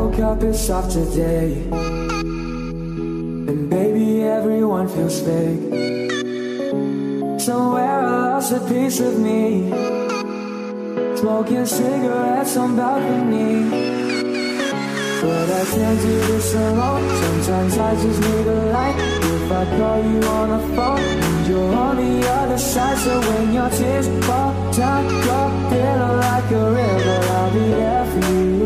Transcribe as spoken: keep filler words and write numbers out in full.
woke up, it's off today. And baby, everyone feels fake. Somewhere I lost a piece of me, smoking cigarettes on balcony. But I can't do this alone. Sometimes I just need a light. If I call you on the phone and you're on the other side, so when your tears fall down your pillow like a river, I'll be there for you.